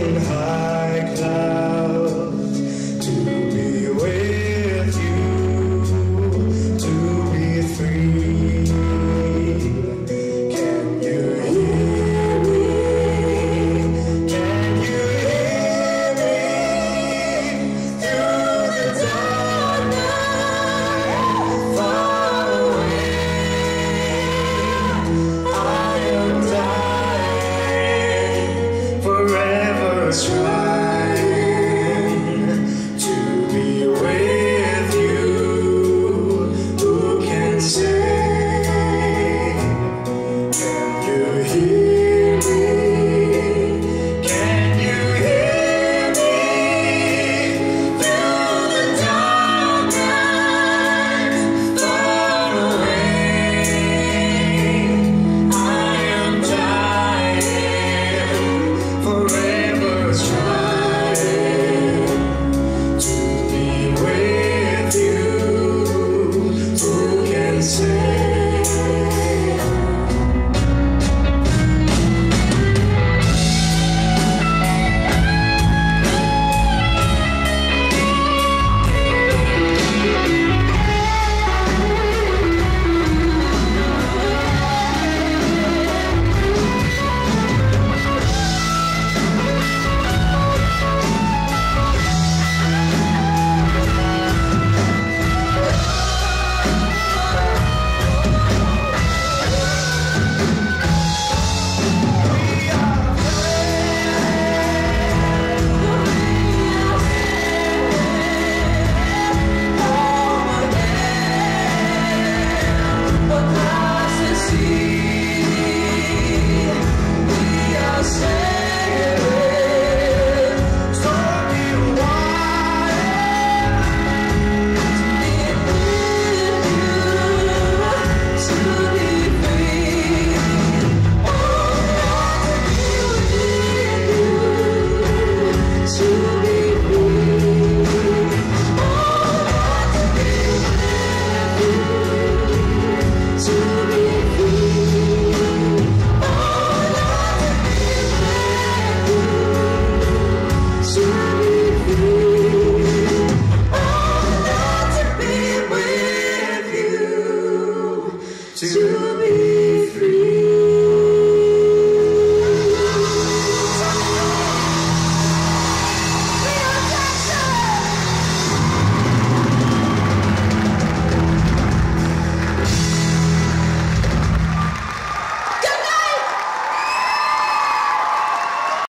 in high clouds, to be with you, to be free. Can you hear me? Can you hear me? Through the dark night, far away, I am dying, forever trying to be with you. Who can say? Can you hear me? Can you hear me? Through the dark night, far away, I am dying, forever trying to be with you. Who can say? To